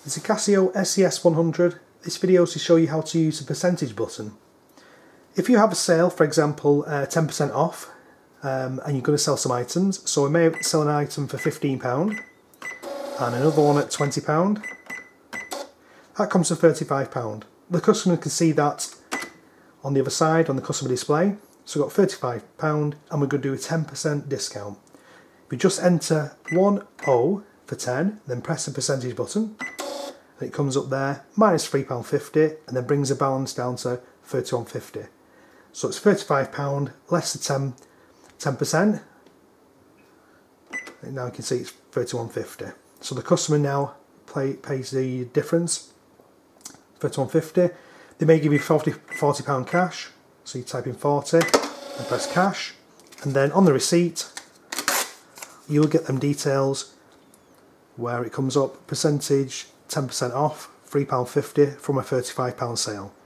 It's a Casio SES100. This video is to show you how to use the percentage button. If you have a sale, for example 10% off, and you're going to sell some items, so we may sell an item for £15 and another one at £20, that comes to £35. The customer can see that on the other side on the customer display. So we've got £35 and we're going to do a 10% discount. We just enter 10 for 10, then press the percentage button, and it comes up there, minus £3.50, and then brings the balance down to £31.50. So it's £35 less the 10%, and now you can see it's £31.50. So the customer now pays the difference, £31.50. They may give you £40 cash, so you type in 40 and press cash, and then on the receipt you'll get them details where it comes up percentage 10% off, £3.50 from a £35 sale.